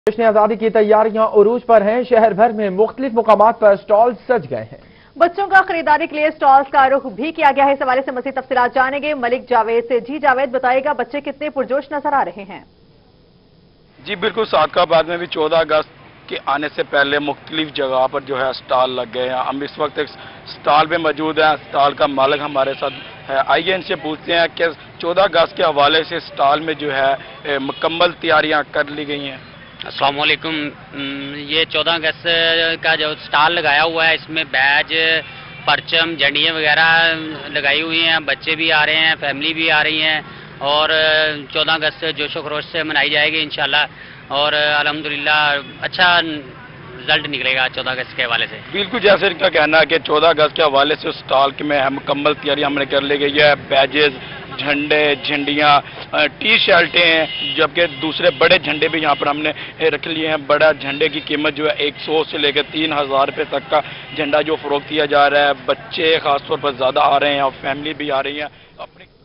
जश्न आजादी की तैयारियां उरूज पर हैं। शहर भर में मुख्तलिफ मुकामात पर स्टॉल सज गए हैं। बच्चों का खरीदारी के लिए स्टॉल्स का रुख भी किया गया है। इस हवाले से मज़ीद तफसीलात जानेंगे मलिक जावेद से। जी जावेद, बताइएगा बच्चे कितने पुरजोश नजर आ रहे हैं? जी बिल्कुल, सादकाबाद में भी 14 अगस्त के आने से पहले मुख्तलिफ जगह पर जो है स्टॉल लग गए हैं। हम इस वक्त एक स्टॉल पे मौजूद हैं। स्टॉल का मालिक हमारे साथ है। आइए इनसे पूछते हैं कि 14 अगस्त के हवाले से स्टॉल में जो है मुकम्मल तैयारियां कर ली गई हैं। अस्सलाम वालेकुम। ये 14 अगस्त का जो स्टॉल लगाया हुआ है, इसमें बैज, परचम, झंडियाँ वगैरह लगाई हुई हैं। बच्चे भी आ रहे हैं, फैमिली भी आ रही हैं और 14 अगस्त जोशो खरोश से मनाई जाएगी इंशाल्लाह। और अल्हम्दुलिल्लाह अच्छा रिजल्ट निकलेगा 14 अगस्त के हवाले से। बिल्कुल, जैसे इनका कहना है कि 14 अगस्त के हवाले से स्टॉल में मुकम्मल तैयारी हमने कर ली गई है। बैजेस, झंडे, झंडियाँ, टी शर्टें हैं, जबकि दूसरे बड़े झंडे भी यहाँ पर हमने रख लिए हैं। बड़ा झंडे की कीमत जो है 100 से लेकर 3000 रुपये तक का झंडा जो फरोख्त किया जा रहा है। बच्चे खासतौर पर ज़्यादा आ रहे हैं और फैमिली भी आ रही है। अपने